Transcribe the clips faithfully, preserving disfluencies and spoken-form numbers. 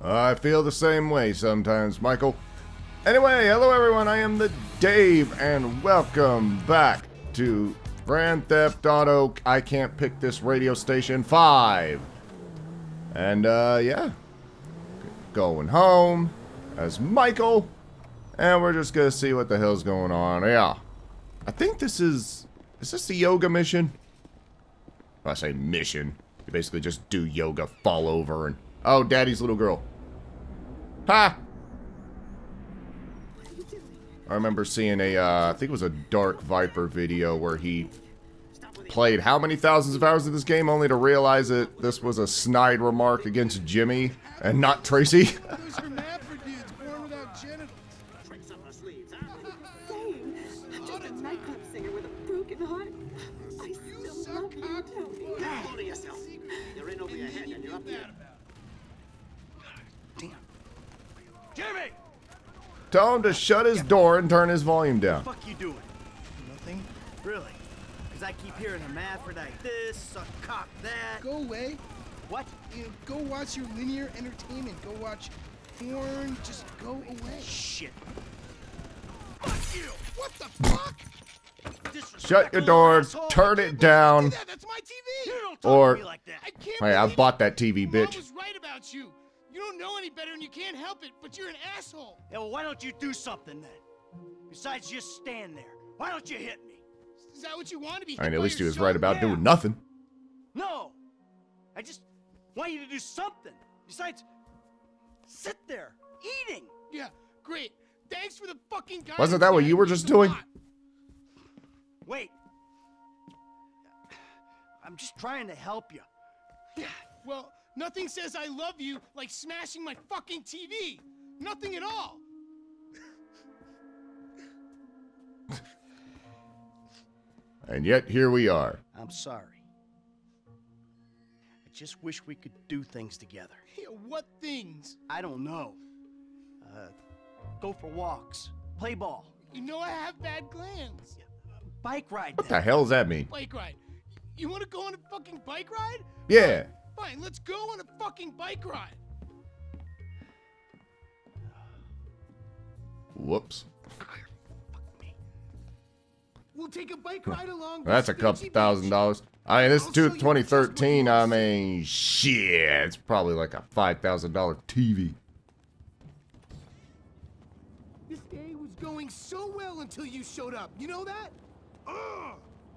I feel the same way sometimes, Michael. Anyway, hello everyone, I am the Dave, and welcome back to Grand Theft Auto I Can't Pick This Radio Station five. And, uh, yeah. Going home as Michael, and we're just gonna see what the hell's going on. Yeah. I think this is... Is this the yoga mission? I say mission. You basically just do yoga, fall over, and... Oh, Daddy's little girl. Ha! I remember seeing a, uh, I think it was a Dark Viper video where he played how many thousands of hours of this game only to realize that this was a snide remark against Jimmy and not Tracy. Jimmy! Tell him to shut his door and turn his volume down. What the fuck you doing? Nothing. Really? Because I keep hearing hermaphrodite this, suck cock that. Go away. What? You know, go watch your linear entertainment. Go watch porn. Just go away. Shit. Fuck you! What the fuck? Shut your door, turn it down. That. That's my T V. You don't talk Or, to me like that. I can't hey, I believe bought that T V, Mom bitch. was right about you. You don't know any better and you can't help it, but you're an asshole. Yeah, well, why don't you do something then? Besides just stand there. Why don't you hit me? Is that what you want to be? I mean, hit at by least he your was son? right about Yeah. doing nothing. No. I just want you to do something. Besides, sit there, eating. Yeah, great. Thanks for the fucking guidance. Wasn't that what Dad. you were It just means a doing? lot. Wait. I'm just trying to help you. Yeah, well, nothing says I love you like smashing my fucking T V. Nothing at all. And yet, here we are. I'm sorry. I just wish we could do things together. Yeah, what things? I don't know. Uh, go for walks, play ball, You know I have bad glands. bike ride. What the hell does that mean? Bike ride. You want to go on a fucking bike ride? Yeah. Fine, let's go on a fucking bike ride. Whoops. We'll take a bike ride along. That's a couple thousand dollars. I mean, this is twenty thirteen. I mean, shit. It's probably like a five thousand dollar T V. This day was going so well until you showed up. You know that? Ugh.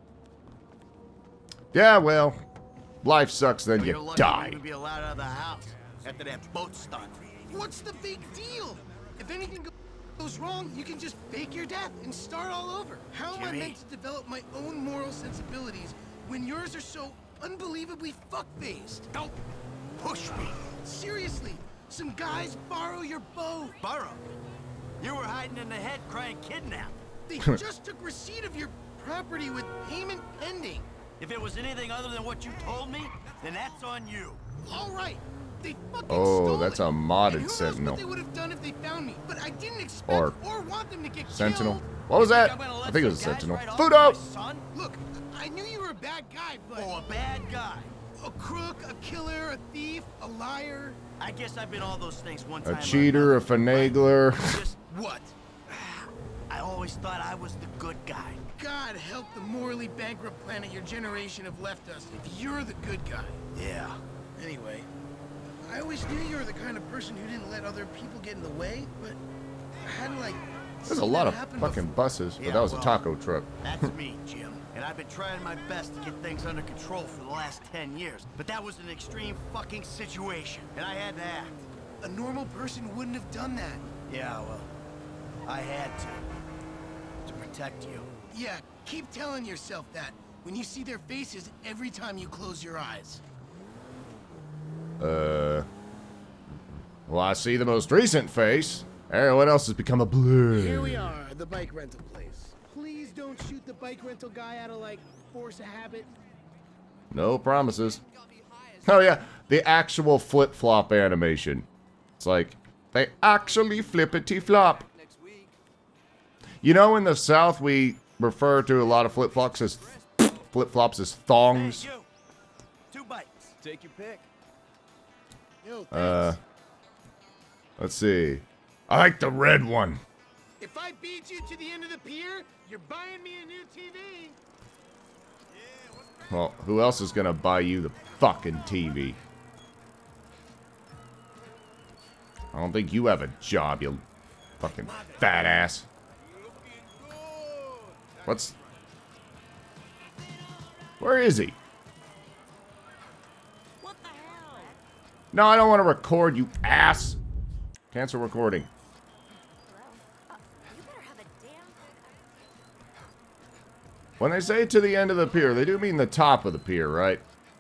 Yeah, well, life sucks, then You're you lucky die. to be allowed out of the house after that boat stunt. What's the big deal? If anything go- goes wrong, you can just fake your death and start all over. How am I Jimmy. meant to develop my own moral sensibilities when yours are so unbelievably fuck-faced? Don't push me. Seriously, some guys borrow your boat. Burrow. You were hiding in the head crying kidnap. They just took receipt of your property with payment pending. If it was anything other than what you told me, then that's on you. All right. They fucking Oh, stole that's it. a modded And who Sentinel. knows what they would have done if they found me, but I didn't expect Or or, want them to get Sentinel. killed. What was that? I'm gonna let I think it was a some guys Sentinel. right off Food my up! son? Look, I knew you were a bad guy, but Oh, a bad guy. a crook, a killer, a thief, a liar. I guess I've been all those things one A time. or cheater, a another. finagler. Just, What? I always thought I was the good guy. God help the morally bankrupt planet your generation have left us if you're the good guy. Yeah. Anyway, I always knew you were the kind of person who didn't let other people get in the way, but I hadn't, like, There's a seen lot that of happen fucking before. buses, but Yeah, that was a well, taco truck. That's me, Jim. And I've been trying my best to get things under control for the last ten years. But that was an extreme fucking situation, and I had to act. A normal person wouldn't have done that. Yeah, well, I had to. To protect you. Yeah, keep telling yourself that when you see their faces every time you close your eyes. Uh. Well, I see the most recent face. Everyone else has become a blur. Here we are, the bike rental place. Please don't shoot the bike rental guy out of, like, force of habit. No promises. Oh yeah, the actual flip-flop animation. It's like, they actually flippity-flop. You know, in the South, we refer to a lot of flip-flops as flip-flops as thongs. Hey, you. Two bites. Take your pick. Yo, thanks. Uh, Let's see. I like the red one. If I beat you to the end of the pier, you're buying me a new T V. Well, who else is gonna buy you the fucking T V? I don't think you have a job, you fucking fat ass. What's... Where is he? What the hell? No, I don't want to record, you ass. Cancel recording. Uh, you better have a damn... When they say to the end of the pier, they do mean the top of the pier, right?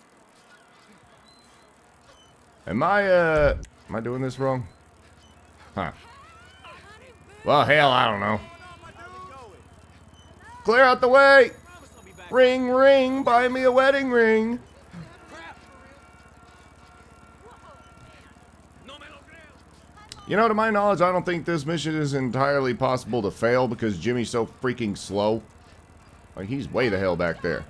Am I, uh... Am I doing this wrong? Huh. Well, hell, I don't know. Clear out the way! Ring, ring, buy me a wedding ring. You know, to my knowledge, I don't think this mission is entirely possible to fail because Jimmy's so freaking slow. Like, he's way the hell back there.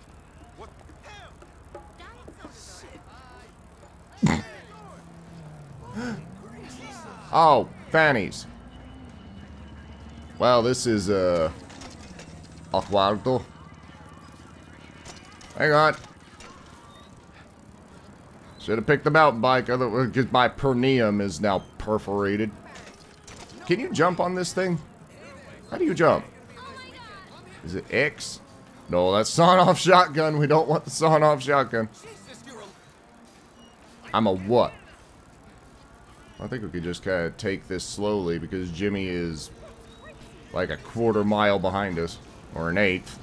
Oh, fannies. Well, this is, uh... a cuarto. Hang on. Should have picked the mountain bike, otherwise, because my perineum is now perforated. Can you jump on this thing? How do you jump? Is it X? No, that's sawn-off shotgun. We don't want the sawn-off shotgun. I'm a what? I think we could just kind of take this slowly because Jimmy is like a quarter mile behind us. Or an eighth.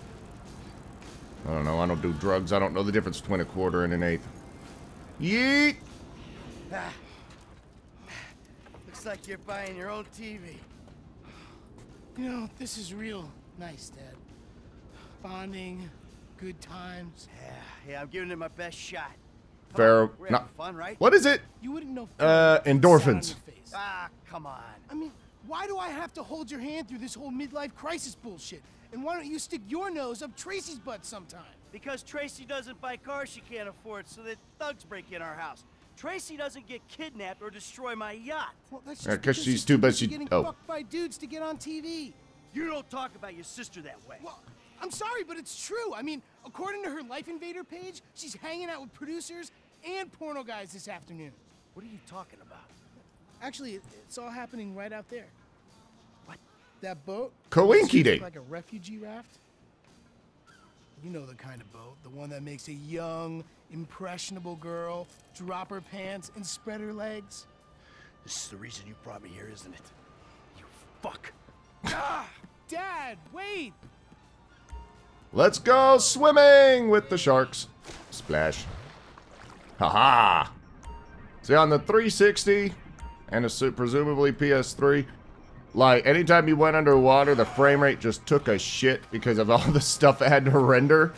I don't know. I don't do drugs. I don't know the difference between a quarter and an eighth. Yeet! Ah. Looks like you're buying your own T V. You know, this is real nice, Dad. Bonding, good times. Yeah, yeah, I'm giving it my best shot. Come Fair. on, we're having fun, right? What is it? You wouldn't know. Uh, endorphins. Ah, come on. I mean, why do I have to hold your hand through this whole midlife crisis bullshit? And why don't you stick your nose up Tracy's butt sometime? Because Tracy doesn't buy cars she can't afford, so that thugs break in our house. Tracy doesn't get kidnapped or destroy my yacht. Well, that's just Yeah, 'cause because she's too busy- getting oh. fucked by dudes to get on T V. You don't talk about your sister that way. Well, I'm sorry, but it's true. I mean, according to her Life Invader page, she's hanging out with producers and porno guys this afternoon. What are you talking about? Actually, it, it's all happening right out there. What? That boat? Coinky dink. Like a refugee raft? You know the kind of boat, the one that makes a young, impressionable girl drop her pants and spread her legs. This is the reason you brought me here, isn't it? You fuck. Ah! Dad, wait! Let's go swimming with the sharks. Splash. Haha. See, on the three sixty and a su- presumably P S three, like, anytime you went underwater, the frame rate just took a shit because of all the stuff it had to render.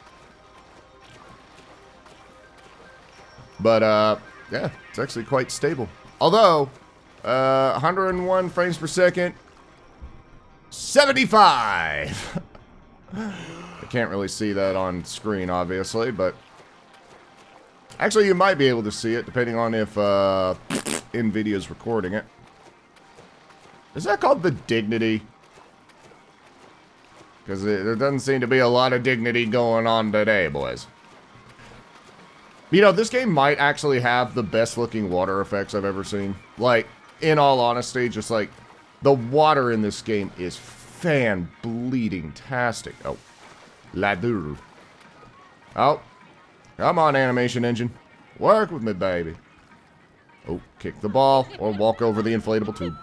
But, uh, yeah, it's actually quite stable. Although, uh, one hundred one frames per second, seventy-five. I can't really see that on screen, obviously, but actually you might be able to see it depending on if uh, NVIDIA's recording it. Is that called the Dignity? Because there doesn't seem to be a lot of dignity going on today, boys. You know, this game might actually have the best looking water effects I've ever seen. Like, in all honesty, just like, the water in this game is fan-bleeding-tastic. Oh. Ladder. Oh. Come on, animation engine. Work with me, baby. Oh, kick the ball or walk over the inflatable tube.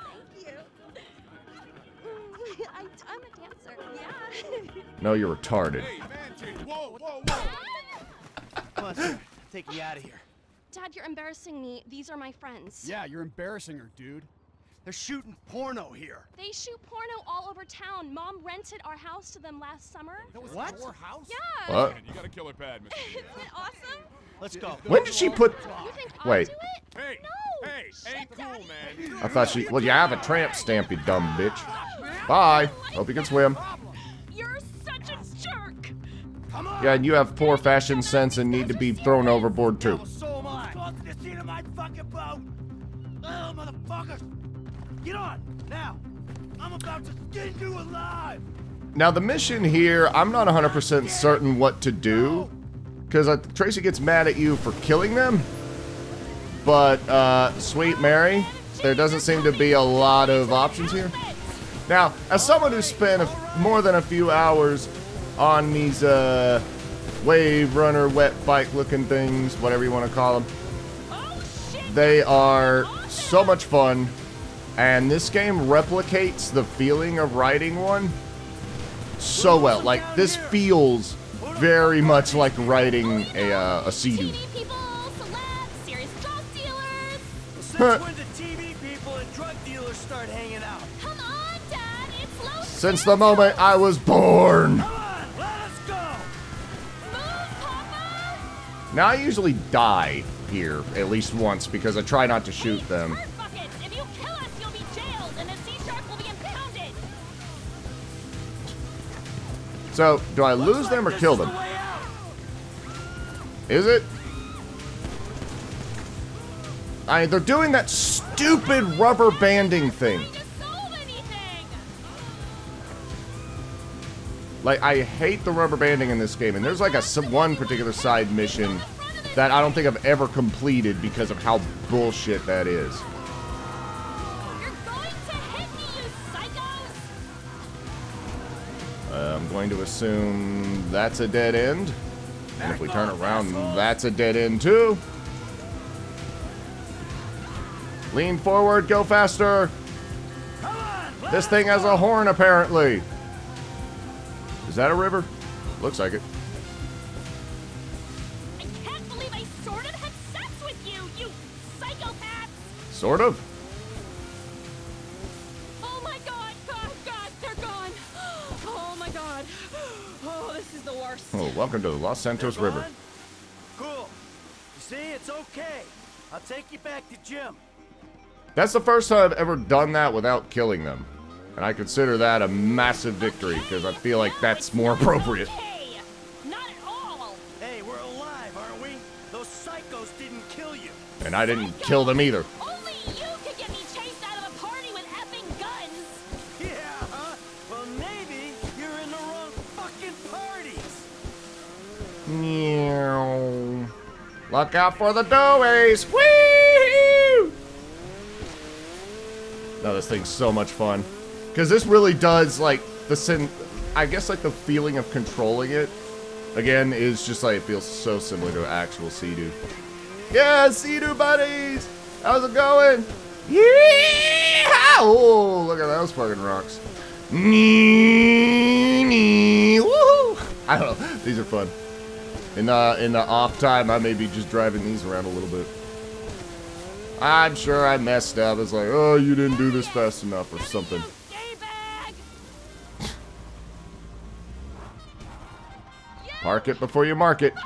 I, I'm a dancer, yeah. No, you're retarded. Whoa, whoa, whoa! Come on, sir. Take me out of here. Dad, you're embarrassing me. These are my friends. Yeah, you're embarrassing her, dude. They're shooting porno here. They shoot porno all over town. Mom rented our house to them last summer. That was What? your house? Yeah. What? Man, you got a killer pad, Mister Isn't it awesome? Let's go. When did she put... You think Wait. I'll do it? Hey, No. hey, Shit, ain't cool, Daddy. man. I thought she... Well, you have a tramp stamp, you dumb bitch. Bye. Hope you can swim. You're such a jerk. Come on. Yeah, and you have poor fashion sense and need to be thrown overboard, too. So am I. Go to the seat of my fucking boat. Well, motherfuckers, get on now. I'm about to skin you alive. Now the mission here, I'm not one hundred percent certain what to do, because uh, Tracy gets mad at you for killing them. But uh, Sweet Mary, there doesn't seem to be a lot of options here. Now, as someone who spent a, more than a few hours on these uh, wave runner, wet bike looking things, whatever you want to call them, they are so much fun, and this game replicates the feeling of riding one so well. Like, this feels very much like riding a, uh, a Sea-Doo. Since when did T V people and drug dealers start hanging out? Come on, Dad, it's low. Since the moment I was born. Come on, let us go. Move, Papa. Now, I usually die here at least once because I try not to shoot them. Hurt buckets. If you kill us, you'll be jailed, and the sea shark will be impounded. So, do I lose them or kill them? Is it? I mean, they're doing that stupid rubber banding thing. Like, I hate the rubber banding in this game, and there's like a some, one particular side mission that I don't think I've ever completed because of how bullshit that is. You're going to hit me, you psychos! Uh, I'm going to assume that's a dead end. And if we turn around, that's a dead end too. Lean forward, go faster. This thing has a horn, apparently. Is that a river? Looks like it. I can't believe I sort of had sex with you, you psychopaths! Sort of. Oh my god, god, god, they're gone! Oh my god. Oh, this is the worst. Oh, welcome to the Los Santos River. Cool. You see, it's okay. I'll take you back to Jim. That's the first time I've ever done that without killing them. And I consider that a massive victory, because I feel like that's more appropriate. Okay. Not at all. Hey, we're alive, aren't we? Those psychos didn't kill you. And I didn't kill them either. Only you could get me chased out of a party with effing guns. Yeah, huh? Well, maybe you're in the wrong fucking parties. Meow. Look out for the doorways. Whee! No, this thing's so much fun. Because this really does, like, the sin... I guess, like, the feeling of controlling it, again, is just, like, it feels so similar to an actual Sea-Doo. Yeah, Sea-Doo buddies! How's it going? Yeah! Oh, look at those fucking rocks. Woohoo! I don't know. These are fun. In, uh, in the off time, I may be just driving these around a little bit. I'm sure I messed up. It's like, oh, you didn't do this fast enough or something. Park it before you mark it.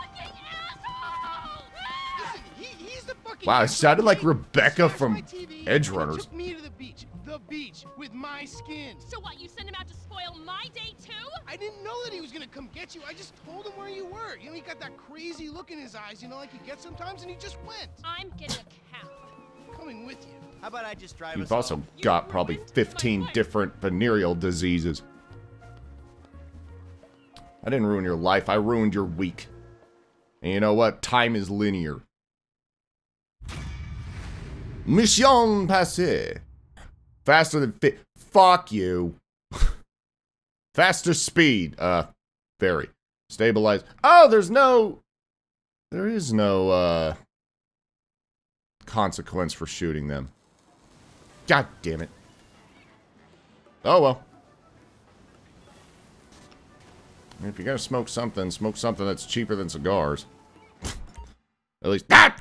Wow, it sounded like Rebecca from Edge Runners. Took me to the beach. The beach with my skin. So what, you sent him out to spoil my day too? I didn't know that he was gonna come get you. I just told him where you were. You know, he got that crazy look in his eyes, you know, like he gets sometimes, and he just went. I'm getting a cab. Coming with you. How about I just drive You've us also home? got probably fifteen different venereal diseases. I didn't ruin your life. I ruined your week. And you know what? Time is linear. Mission passé. Faster than fit. Fuck you. Faster speed. Uh, very. Stabilize. Oh, there's no... There is no, uh... consequence for shooting them. God damn it. Oh, well. If you're gonna smoke something, smoke something that's cheaper than cigars. At least... Ah!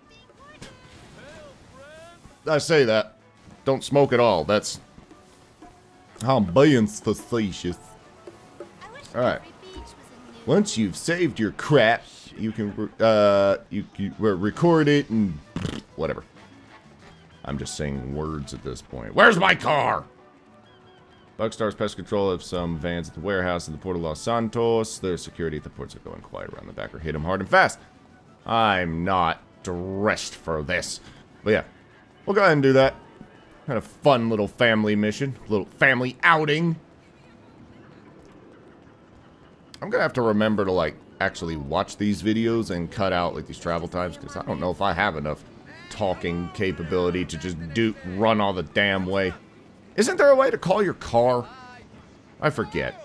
I say that. Don't smoke at all. That's... I'm being facetious. Alright. Once you've saved your crap, you can, uh, you, you record it and... whatever. I'm just saying words at this point. Where's my car? Bugstar's pest control of some vans at the warehouse in the Port of Los Santos. Their security at the ports are going quiet around the back or hit them hard and fast. I'm not dressed for this. But yeah. we'll go ahead and do that. Had a fun little family mission. Little family outing. I'm gonna have to remember to, like, actually watch these videos and cut out, like, these travel times, because I don't know if I have enough talking capability to just do run all the damn way. Isn't there a way to call your car? I forget.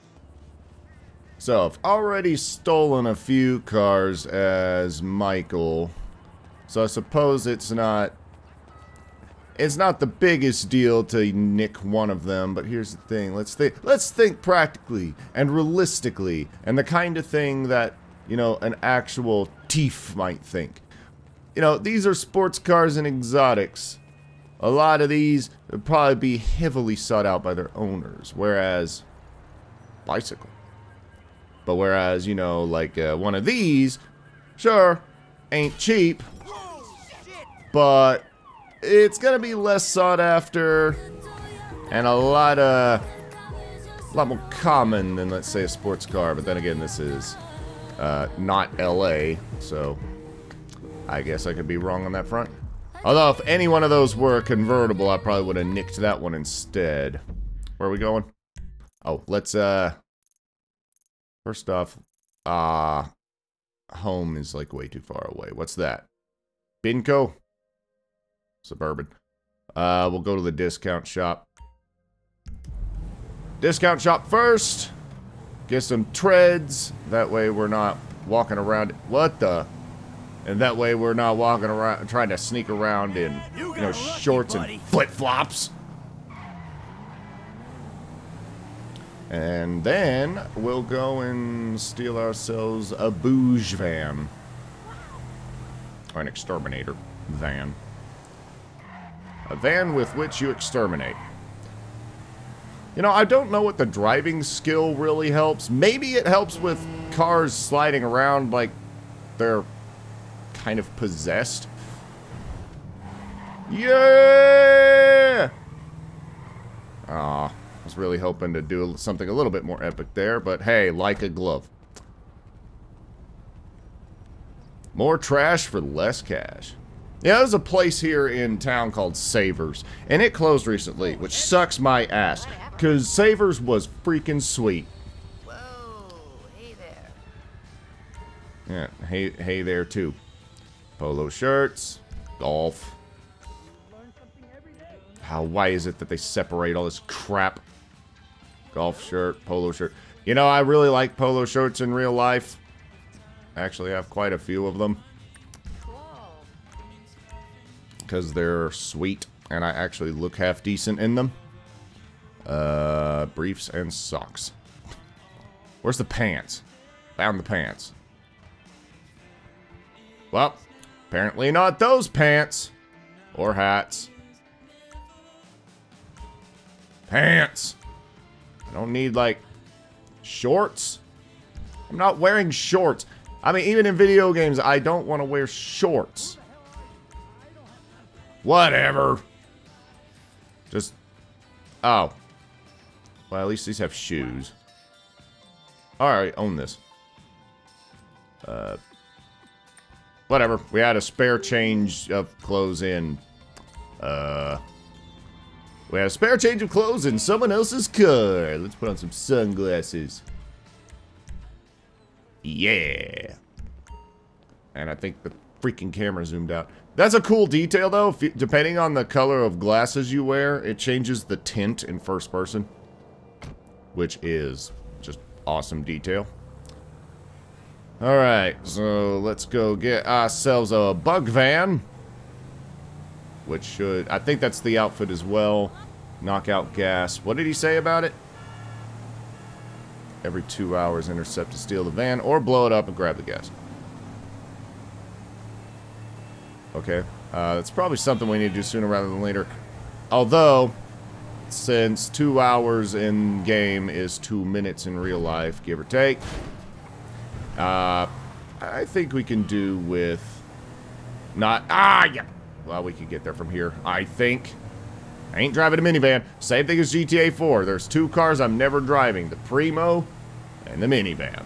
So, I've already stolen a few cars as Michael. So I suppose it's not... It's not the biggest deal to nick one of them, but here's the thing. Let's think, let's think practically and realistically, and the kind of thing that, you know, an actual thief might think. You know, these are sports cars and exotics. A lot of these would probably be heavily sought out by their owners, whereas bicycle. But whereas, you know, like uh, one of these, sure, ain't cheap, but it's gonna be less sought after and a lot uh, a lot more common than, let's say, a sports car. But then again, this is uh, not L A, so I guess I could be wrong on that front. Although if any one of those were convertible, I probably would have nicked that one instead. Where are we going? Oh, let's uh first off, uh home is like way too far away. What's that? Binco? Suburban. Uh, we'll go to the discount shop. Discount shop first. Get some treads. That way we're not walking around. What the? And that way we're not walking around trying to sneak around in, you know, shorts and flip-flops. And then we'll go and steal ourselves a bouge van. Or an exterminator van. A van with which you exterminate. You know, I don't know what the driving skill really helps. Maybe it helps with cars sliding around like they're kind of possessed. Yeah! Aw, I was really hoping to do something a little bit more epic there, but hey, like a glove. More trash for less cash. Yeah, there's a place here in town called Savers, and it closed recently, which sucks my ass, because Savers was freaking sweet. Whoa, hey there. Yeah, hey, hey there too. Polo shirts, golf. How, why is it that they separate all this crap? Golf shirt, polo shirt. You know, I really like polo shirts in real life. I actually have quite a few of them. Because they're sweet, and I actually look half decent in them. Uh, briefs and socks. Where's the pants? Found the pants. Well, apparently not those pants. Or hats. Pants. I don't need, like, shorts. I'm not wearing shorts. I mean, even in video games, I don't want to wear shorts. Whatever. Just... Oh. Well, at least these have shoes. Alright, own this. Uh... Whatever. We had a spare change of clothes in... Uh... We had a spare change of clothes in someone else's car. Let's put on some sunglasses. Yeah. And I think the freaking camera zoomed out. That's a cool detail, though. If you, depending on the color of glasses you wear, it changes the tint in first person. Which is just awesome detail. Alright, so let's go get ourselves a bug van. Which should... I think that's the outfit as well. Knock out gas. What did he say about it? Every two hours, intercept to steal the van, or blow it up and grab the gas. Okay. Uh, that's probably something we need to do sooner rather than later. Although, since two hours in game is two minutes in real life, give or take, uh, I think we can do with not... Ah, yeah. Well, we could get there from here, I think. I ain't driving a minivan. Same thing as G T A four. There's two cars I'm never driving. The Primo and the minivan.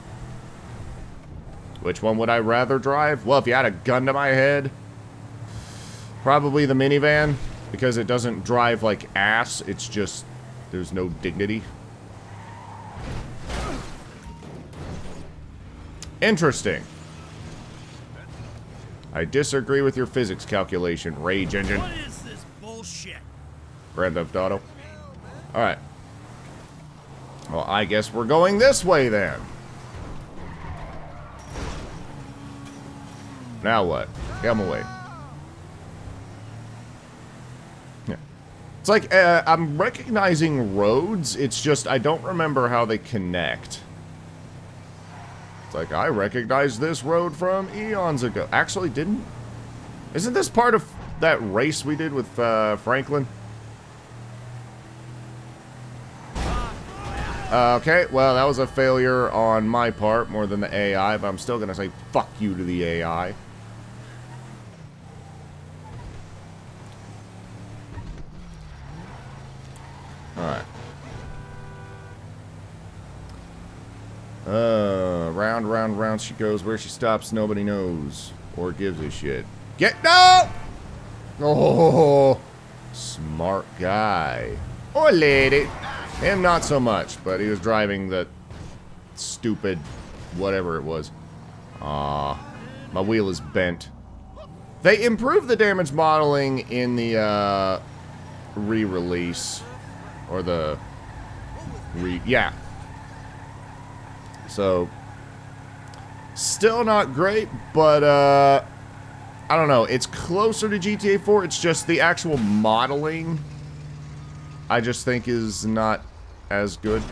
Which one would I rather drive? Well, if you had a gun to my head... Probably the minivan, because it doesn't drive like ass. It's just, there's no dignity. Interesting. I disagree with your physics calculation, Rage Engine. What is this bullshit? Grand Theft Auto. Alright. Well, I guess we're going this way then. Now what? Get him away. Yeah. It's like, uh, I'm recognizing roads, it's just I don't remember how they connect. It's like, I recognize this road from eons ago. Actually, didn't... Isn't this part of that race we did with uh, Franklin? Uh, okay, well, that was a failure on my part more than the A I, but I'm still gonna say fuck you to the A I. Alright. Uh, round, round, round she goes. Where she stops, nobody knows. Or gives a shit. Get, no! Oh, smart guy. Or lady. Him not so much, but he was driving the stupid whatever it was. Aw, my wheel is bent. They improved the damage modeling in the uh, re-release. Or the re... Yeah. So, still not great, but uh, I don't know. It's closer to G T A four. It's just the actual modeling I just think is not as good.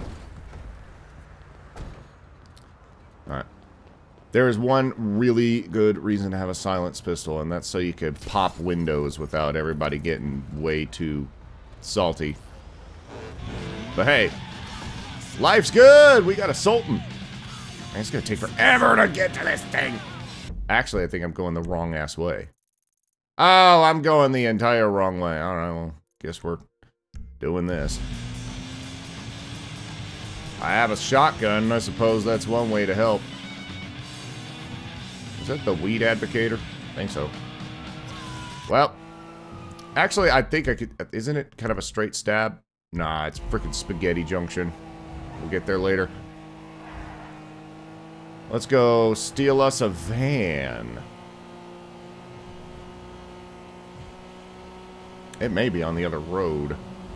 Alright. There is one really good reason to have a silenced pistol, and that's so you could pop windows without everybody getting way too salty. But hey, life's good! We got a Sultan. Man, it's gonna take forever to get to this thing. Actually, I think I'm going the wrong ass way. Oh, I'm going the entire wrong way. I don't know. Guess we're doing this. I have a shotgun. I suppose that's one way to help. Is that the weed advocator? I think so. Well, actually, I think I could... Isn't it kind of a straight stab? Nah, it's freaking Spaghetti Junction. We'll get there later. Let's go steal us a van. It may be on the other road.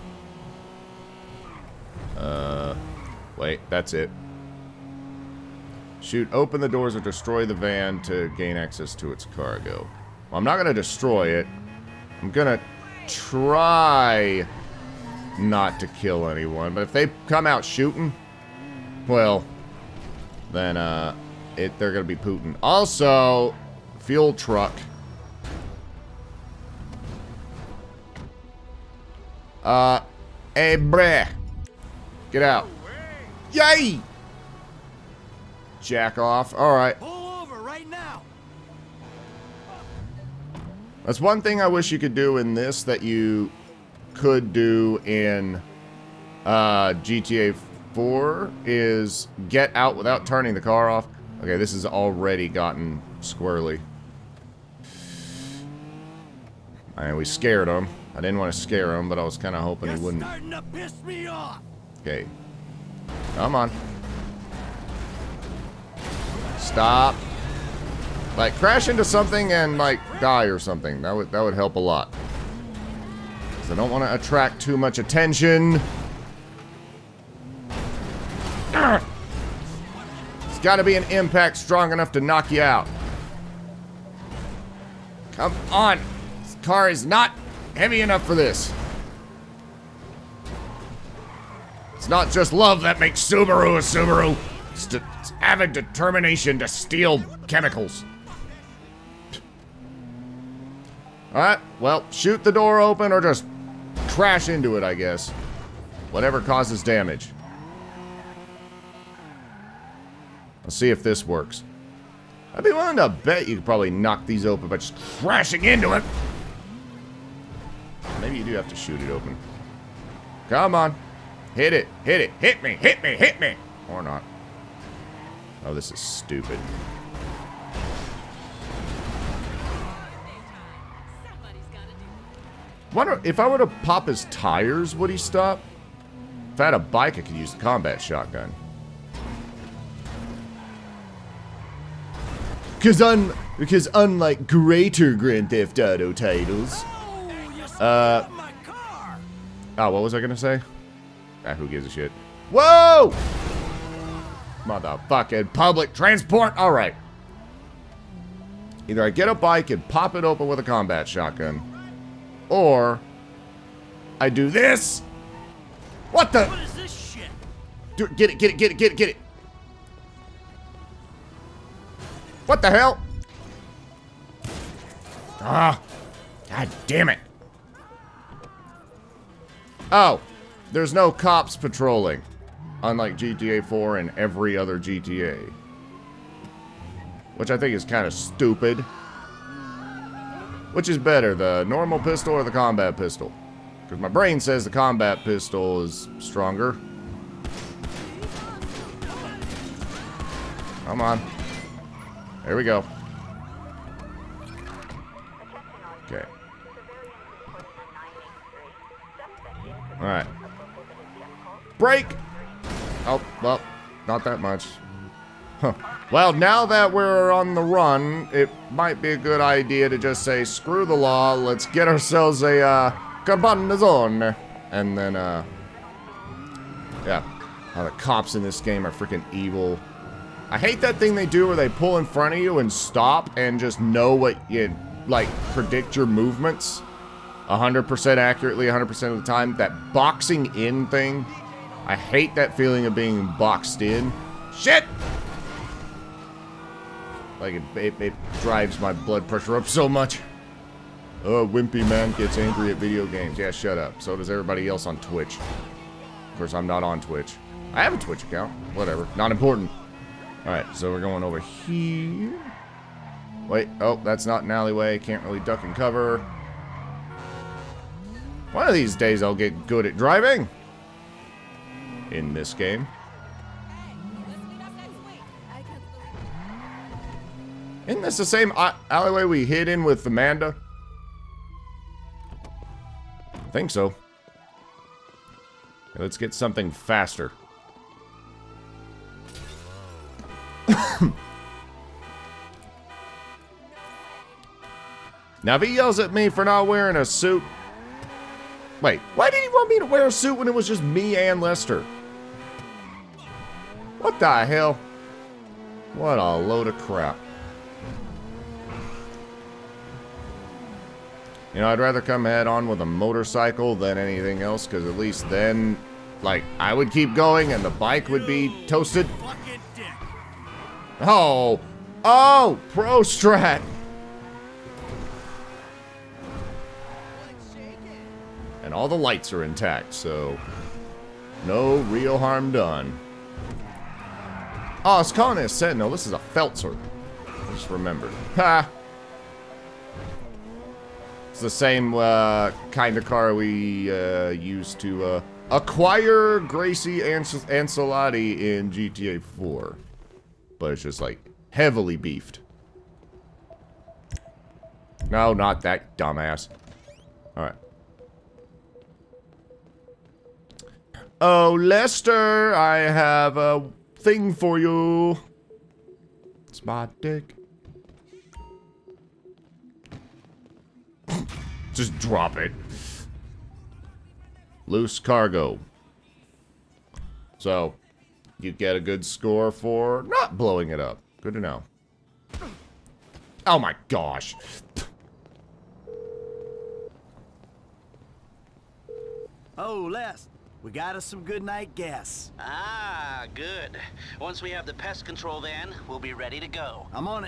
Uh, wait, that's it. Shoot, open the doors or destroy the van to gain access to its cargo. Well, I'm not gonna destroy it. I'm gonna try not to kill anyone, but if they come out shooting, well, then, uh, it, they're gonna be Putin. Also, fuel truck. Uh, hey, bruh. Get out. Yay! Jack off. Alright. Pull over right now. That's one thing I wish you could do in this that you could do in uh, G T A four is get out without turning the car off. Okay, this has already gotten squirrely. And we scared him. I didn't want to scare him, but I was kind of hoping You're he wouldn't. starting to piss me off. Okay. Come on. Stop. Like, crash into something and, like, die or something. That would, that would help a lot. Because I don't want to attract too much attention. Urgh. It's got to be an impact strong enough to knock you out. Come on. This car is not heavy enough for this. It's not just love that makes Subaru a Subaru. It's, de it's having determination to steal chemicals. Alright, well, shoot the door open or just crash into it, I guess. Whatever causes damage. Let's see if this works. I'd be willing to bet you could probably knock these open by just crashing into it. Maybe you do have to shoot it open. Come on. Hit it. Hit it. Hit me. Hit me. Hit me. Or not. Oh, this is stupid. Somebody's gotta Wonder if I were to pop his tires, would he stop? If I had a bike, I could use the combat shotgun. Because un because unlike greater Grand Theft Auto titles, uh, oh, what was I gonna say? Ah, who gives a shit? Whoa! Motherfucking public transport. All right. Either I get a bike and pop it open with a combat shotgun, or I do this. What the? What is this shit? Do, get it, get it, get it, get it, get it. What the hell? Ah, god damn it. Oh, there's no cops patrolling, unlike G T A four and every other G T A. Which I think is kind of stupid. Which is better, the normal pistol or the combat pistol? Because my brain says the combat pistol is stronger. Come on. There we go. Okay. Alright. Break! Oh, well, not that much. Huh. Well, now that we're on the run, it might be a good idea to just say, screw the law, let's get ourselves a, uh, Carbonazone. And then, uh, yeah. Oh, the cops in this game are freaking evil. I hate that thing they do where they pull in front of you and stop and just know what you, like, predict your movements one hundred percent accurately one hundred percent of the time. That boxing in thing. I hate that feeling of being boxed in. Shit! Like, it, it, it drives my blood pressure up so much. Oh, wimpy man gets angry at video games. Yeah, shut up. So does everybody else on Twitch. Of course, I'm not on Twitch. I have a Twitch account. Whatever. Not important. Alright, so we're going over here. Wait, oh, that's not an alleyway. Can't really duck and cover. One of these days I'll get good at driving. In this game. Isn't this the same alleyway we hid in with Amanda? I think so. Okay, let's get something faster. Now, if he yells at me for not wearing a suit... Wait, why did he want me to wear a suit when it was just me and Lester? What the hell? What a load of crap. You know, I'd rather come head on with a motorcycle than anything else, because at least then, like, I would keep going and the bike would be toasted. Oh! Oh! Pro strat! And all the lights are intact, so no real harm done. Oh, it's calling it a Sentinel. This is a Feltzer. I just remembered. Ha! It's the same uh, kind of car we uh, used to uh, acquire Gracie Ans Ancelotti in G T A four. But it's just like heavily beefed. No, not that dumbass. Alright. Oh, Lester, I have a thing for you. It's my dick. Just drop it. Loose cargo. So, you get a good score for not blowing it up. Good to know. Oh my gosh. Oh, Les, we got us some good night gas. Ah, good. Once we have the pest control van, we'll be ready to go. I'm on it.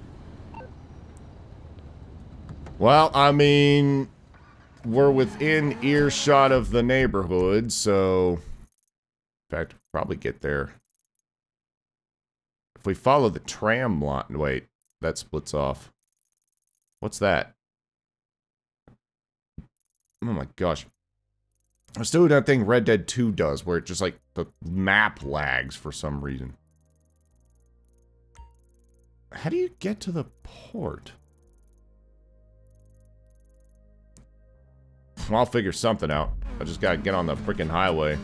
Well, I mean, we're within earshot of the neighborhood, so... In fact, probably get there. If we follow the tram line... Wait, that splits off. What's that? Oh my gosh. I'm still doing that thing Red Dead two does, where it just, like, the map lags for some reason. How do you get to the port? I'll figure something out. I just gotta get on the freaking highway.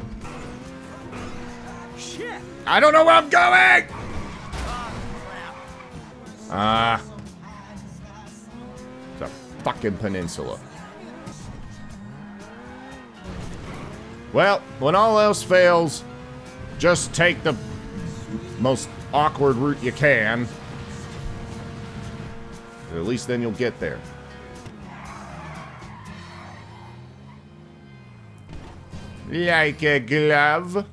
Shit! I don't know where I'm going! Ah. Uh, it's a fucking peninsula. Well, when all else fails, just take the most awkward route you can. At least then you'll get there. Like a glove.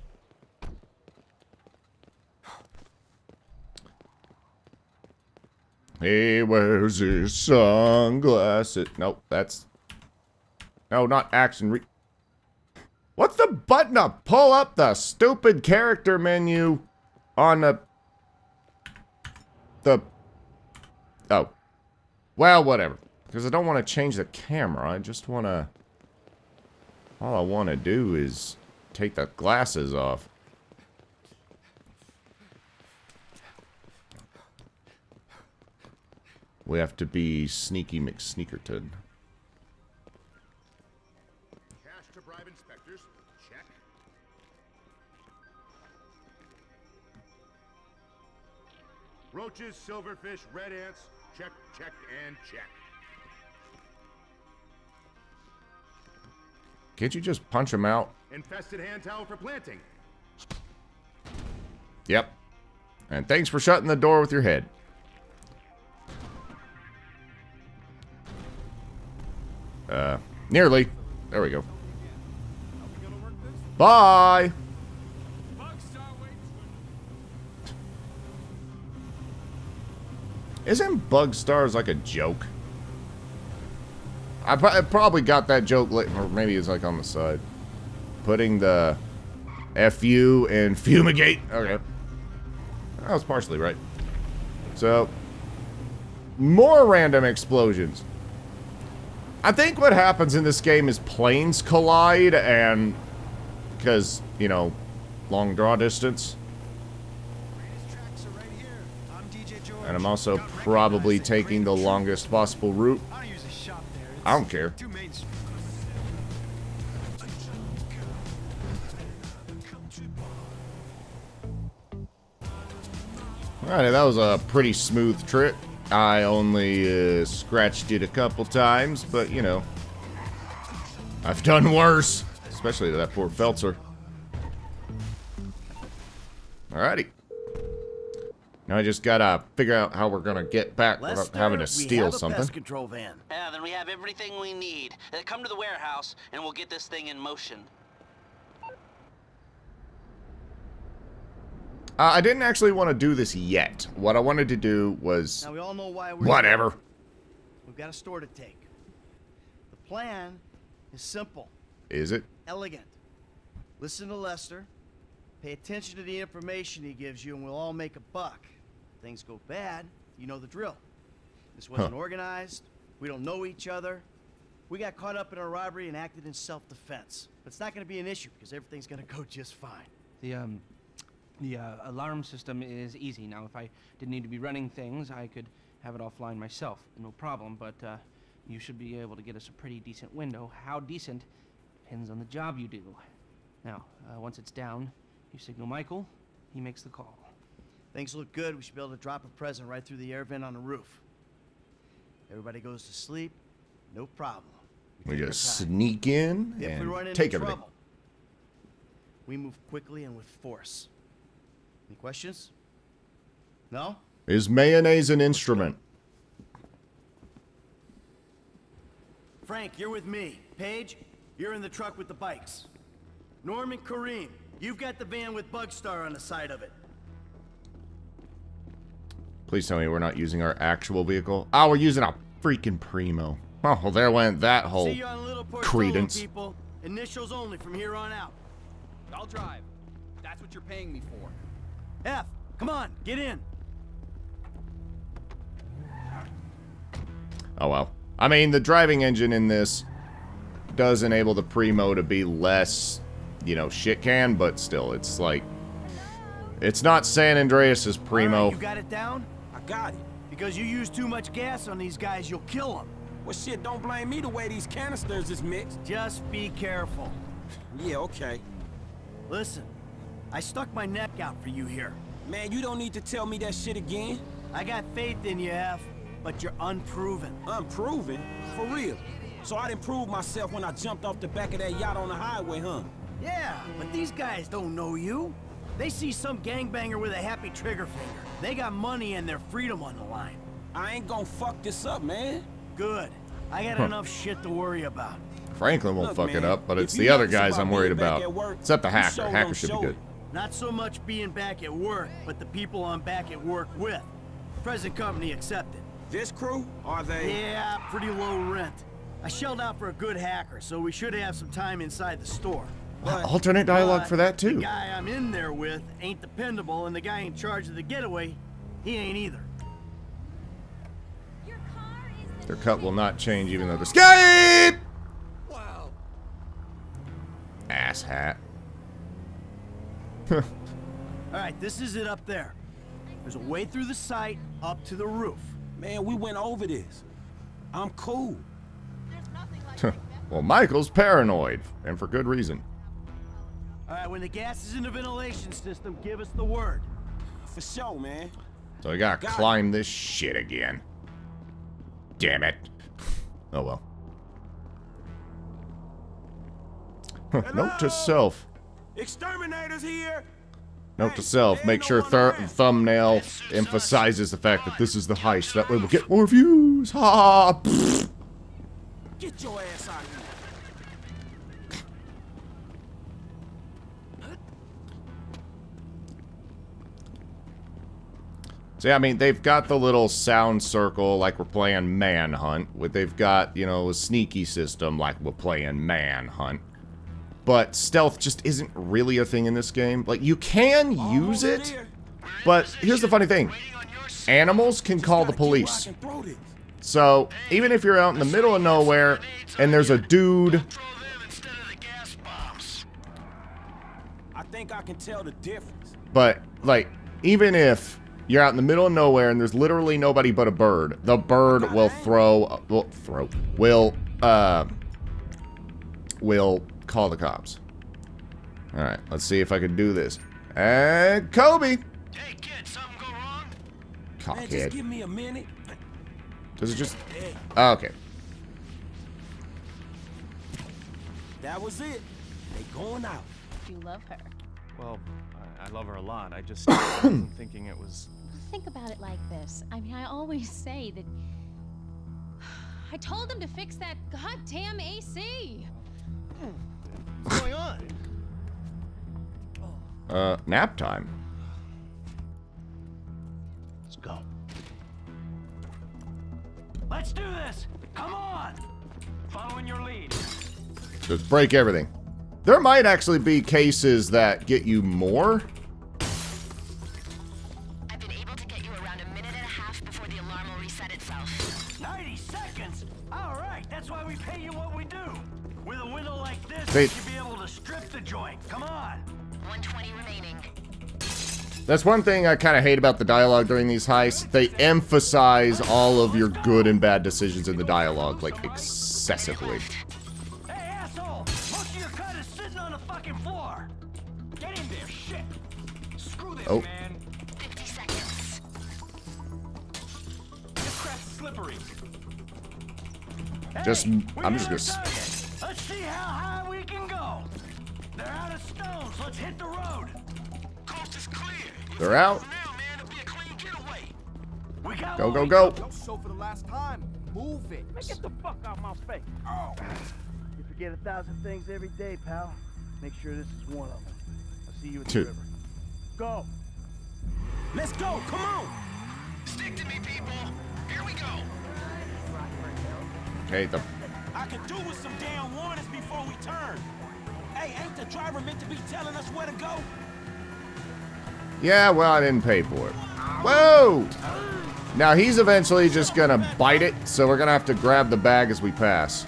He wears his sunglasses. Nope, that's... No, not action re... What's the button to pull up the stupid character menu on the... The... Oh. Well, whatever. Because I don't want to change the camera. I just want to... All I want to do is take the glasses off. We have to be Sneaky McSneakerton. Cash to bribe inspectors. Check. Roaches, silverfish, red ants. Check, check, and check. Can't you just punch him out? Infested hand towel for planting. Yep. And thanks for shutting the door with your head. Uh, nearly. There we go. Bye! Isn't Bug Stars like a joke? I, I probably got that joke late, or maybe it's like on the side. Putting the F U and fumigate. Okay. That was partially right. So, more random explosions. I think what happens in this game is planes collide, and because, you know, long draw distance. And I'm also probably taking the longest possible route. I don't care. Alright, that was a pretty smooth trip. I only uh, scratched it a couple times, but you know, I've done worse, especially to that poor Feltzer. Alrighty. Now I just gotta figure out how we're gonna get back Lester, without having to steal we have something. A pest control van. Yeah, then we have everything we need. Uh, come to the warehouse, and we'll get this thing in motion. Uh, I didn't actually want to do this yet. What I wanted to do was... Now we all know why we're whatever. Here. We've got a store to take. The plan is simple. Is it? Elegant. Listen to Lester. Pay attention to the information he gives you, and we'll all make a buck. If things go bad, you know the drill. This wasn't huh. organized. We don't know each other. We got caught up in a robbery and acted in self-defense. But it's not going to be an issue because everything's going to go just fine. The um, the uh, alarm system is easy. Now, if I didn't need to be running things, I could have it offline myself, no problem. But uh, you should be able to get us a pretty decent window. How decent depends on the job you do. Now, uh, once it's down, you signal Michael. He makes the call. Things look good. We should be able to drop a present right through the air vent on the roof. Everybody goes to sleep. No problem. We, we just sneak in if and we run into take trouble, everything. We move quickly and with force. Any questions? No? Is mayonnaise an instrument? Frank, you're with me. Paige, you're in the truck with the bikes. Norman, Kareem, you've got the van with Bugstar on the side of it. Please tell me we're not using our actual vehicle. Oh, we're using a freaking Primo. Oh, well, there went that whole See you on Little Portola, credence. People. Initials only from here on out. I'll drive. That's what you're paying me for. F, come on, get in. Oh, well. I mean, the driving engine in this does enable the Primo to be less, you know, shit can, but still, it's like... It's not San Andreas's Primo. Right, you got it down? I got it. Because you use too much gas on these guys, you'll kill them. Well, shit, don't blame me the way these canisters is mixed. Just be careful. Yeah, okay. Listen, I stuck my neck out for you here. Man, you don't need to tell me that shit again. I got faith in you, F, but you're unproven. Unproven? For real? So I didn't prove myself when I jumped off the back of that yacht on the highway, huh? Yeah, but these guys don't know you. They see some gangbanger with a happy trigger finger. They got money and their freedom on the line. I ain't gonna fuck this up, man. Good. I got Huh. enough shit to worry about. Franklin won't Look, fuck man, it up, but it's if the you other nervous guys about I'm worried being back about. at work, Except the you hacker. sure Hacker don't should be show good. it. Not so much being back at work, but the people I'm back at work with. Present company accepted. This crew? Are they? Yeah, pretty low rent. I shelled out for a good hacker, so we should have some time inside the store. But, Alternate dialogue but for that too. The guy I'm in there with ain't dependable, and the guy in charge of the getaway, he ain't either. Your car is the Their cut will not change even though the escape! Wow. Ass hat. All right, this is it up there. There's a way through the site up to the roof. Man, we went over this. I'm cool. Well, Michael's paranoid, and for good reason. All right, when the gas is in the ventilation system, give us the word. For sure, man. So I gotta Got climb this shit again. Damn it. Oh well. Note to self. Exterminators here. Note to self. Make sure th thumbnail emphasizes the fact that this is the heist. That way we'll get more views. Ha! Pfft. Get your ass out of here. See, I mean, they've got the little sound circle like we're playing Manhunt. They've got, you know, a sneaky system like we're playing Manhunt. But stealth just isn't really a thing in this game. Like, you can use it, but here's the funny thing. Animals can call the police. So, even if you're out in the middle of nowhere and there's a dude... I think I can tell the difference. But, like, even if you're out in the middle of nowhere and there's literally nobody but a bird, the bird will throw... Will throw... Will, uh... Will call the cops. Alright, let's see if I can do this. And Kobe! Hey, kid, something go wrong? Man, just Cockhead. give me a minute. Does it just... Hey, Oh, okay. that was it. They going out. You love her. Well, I, I love her a lot. I just wasn't thinking it was... Think about it like this. I mean, I always say that... I told them to fix that goddamn A C. What's going on? Uh, nap time. Let's go. Let's do this! Come on! Following your lead. Just break everything. There might actually be cases that get you more. I've been able to get you around a minute and a half before the alarm will reset itself. ninety seconds? Alright, that's why we pay you what we do. With a window like this, They- you should be able to strip the joint. Come on! one twenty remaining. That's one thing I kind of hate about the dialogue during these heists. They emphasize all of your good and bad decisions in the dialogue, like, excessively. Hey, asshole! Most of your cut is sitting on the fucking floor! Get in there, shit! Screw this, Oh. man. fifty seconds. This crap's slippery. Just, Hey, I'm we just got gonna... a s- target. Let's see how high we can go. They're out of stones. Let's hit the road. Coast is clear. They're out. Now, man, it'll be a clean getaway. We got Go, what go, we go. got. Show for the last time. Move it. Get the fuck out my face. Oh. You forget a thousand things every day, pal. Make sure this is one of them. I'll see you at the Two. river. Go. Let's go. Come on. Stick to me, people. Here we go. Okay, the... I could do with some damn warnings before we turn. Hey, ain't the driver meant to be telling us where to go? Yeah, well, I didn't pay for it. Whoa! Now, he's eventually just gonna bite it, so we're gonna have to grab the bag as we pass.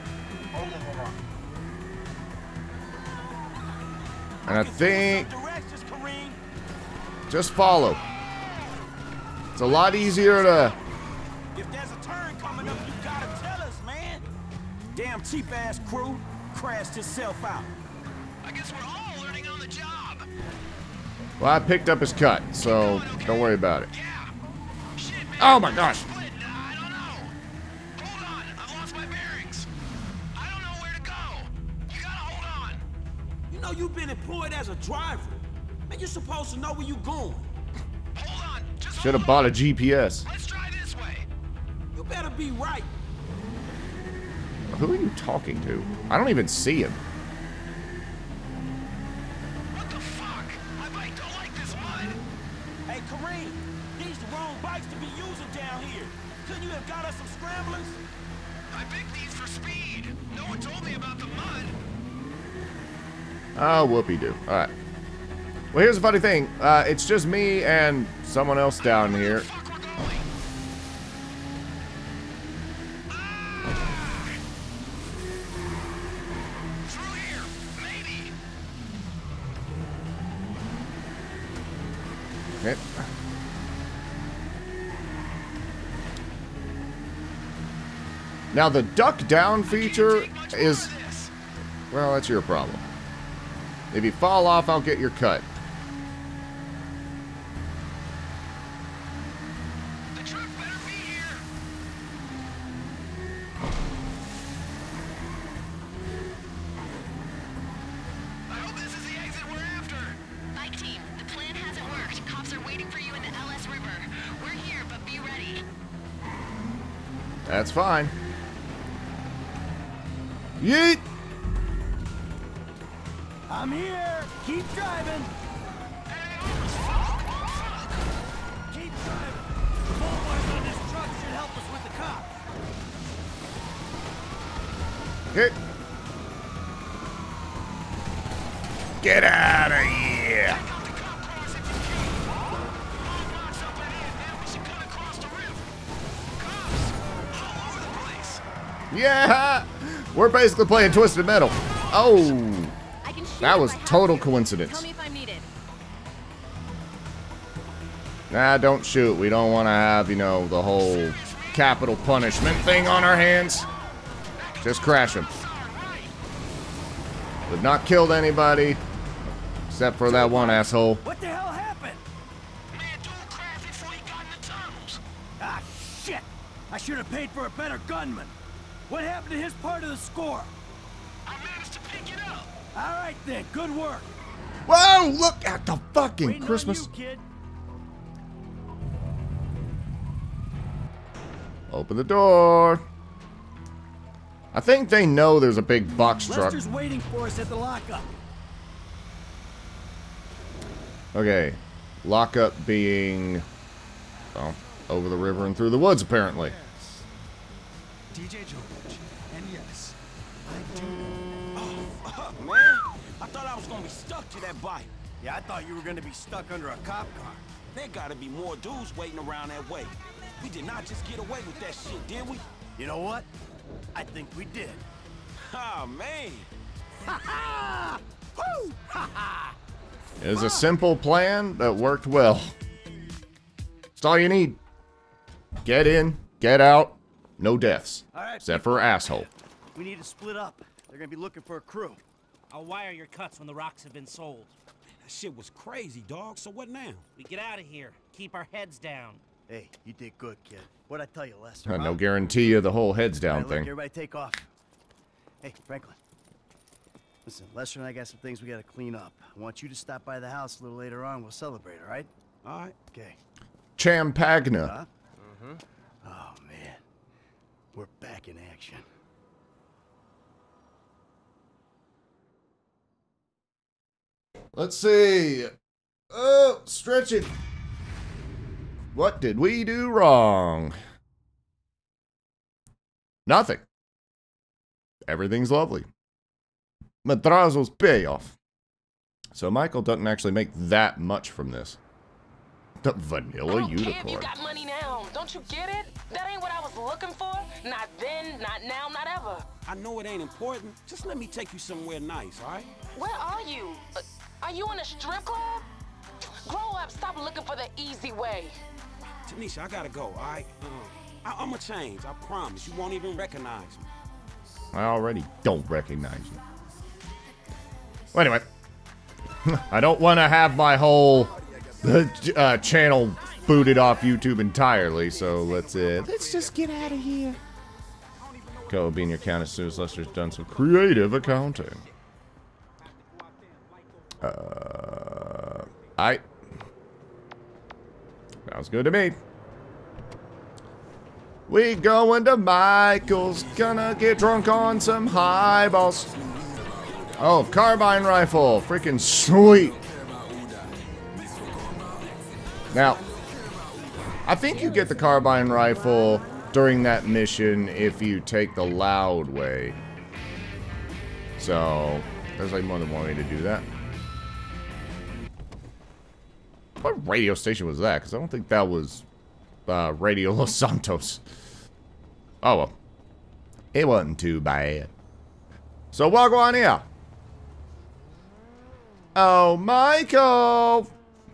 And I think... Directions, Kareem. Just follow. It's a lot easier to... If there's a turn coming up, you gotta tell us. Damn cheap-ass crew crashed himself out. I guess we're all learning on the job. Well, I picked up his cut, so don't worry about it. Yeah. Shit, man. Oh my gosh. Split. I don't know. Hold on. I've lost my bearings. I don't know where to go. You gotta hold on. You know you've been employed as a driver. Man, you're supposed to know where you're going. Hold on. Just Should have bought a G P S. Let's try this way. You better be right. Who are you talking to? I don't even see him. What the fuck? My bike don't like this mud. Hey, Kareem, these the wrong bikes to be using down here. Couldn't you have got us some scramblers? I picked these for speed. No one told me about the mud. Oh, whoopee-doo. All right. Well, here's the funny thing. Uh, it's just me and someone else down here. Okay. Now the duck down feature is, well, that's your problem. If you fall off, I'll get your cut. The truck better be here. I hope this is the exit we're after. Bike team, the plan hasn't worked. Cops are waiting for you in the L S River. We're here, but be ready. That's fine. Yeet! I'm here. Keep driving. Keep driving. The boys on this truck should help us with the cop. Okay. Get out of here! Yeah! We're basically playing Twisted Metal. Oh! That was total coincidence. Tell me if I'm needed. Nah, don't shoot. We don't want to have, you know, the whole capital punishment thing on our hands. Just crash him. We've not killed anybody. Except for that one asshole. What the hell happened? Man, dude crashed before he got in the tunnels. Ah, shit! I should have paid for a better gunman. What happened to his part of the score? I managed to pick it up. All right then, good work. Whoa! Look at the fucking Waiting Christmas. on you, kid. Open the door. I think they know there's a big box truck. Lester's waiting for us at the lockup. Okay. Lockup being, well, over the river and through the woods, apparently. D J George, and yes, I do. Oh, man. I thought I was gonna be stuck to that bike. Yeah, I thought you were gonna be stuck under a cop car. There gotta be more dudes waiting around that way. We did not just get away with that shit, did we? You know what? I think we did. Oh, man. Ha ha! Woo! Ha ha! It was a simple plan that worked well. That's all you need. Get in, get out, no deaths. All right, except for asshole. We need to split up. They're gonna be looking for a crew. I'll wire your cuts when the rocks have been sold. That shit was crazy, dog. So what now? We get out of here. Keep our heads down. Hey, you did good, kid. What'd I tell you, Lester? Uh, huh? no guarantee of the whole heads down All right, look, thing. everybody take off. Hey, Franklin. Listen, Lester and I got some things we gotta clean up. I want you to stop by the house a little later on. We'll celebrate, all right? All right. Okay. Champagna. Huh? Mm-hmm. Oh, man. We're back in action. Let's see. Oh, stretch it. What did we do wrong? Nothing. Everything's lovely. Madrazo's payoff. So Michael doesn't actually make that much from this. The vanilla I don't unicorn. care if you got money now. Don't you get it? That ain't what I was looking for. Not then, not now, not ever. I know it ain't important. Just let me take you somewhere nice, all right? Where are you? Uh, are you in a strip club? Grow up. Stop looking for the easy way. Tanisha, I gotta go, all right? Uh, I I'm gonna change. I promise. You won't even recognize me. I already don't recognize you. Well, anyway. I don't want to have my whole uh, channel booted off YouTube entirely, so let's uh, let's just get out of here. Go be in your account as soon as Lester's done some creative accounting. Uh, I. Sounds good to me. We going to Michael's, gonna get drunk on some highballs. Oh, carbine rifle, freaking sweet. Now, I think you get the carbine rifle during that mission if you take the loud way. So, there's like more than one way to do that. What radio station was that? Because I don't think that was uh, Radio Los Santos. Oh well. It wasn't too bad. So, walk on here. Oh, Michael!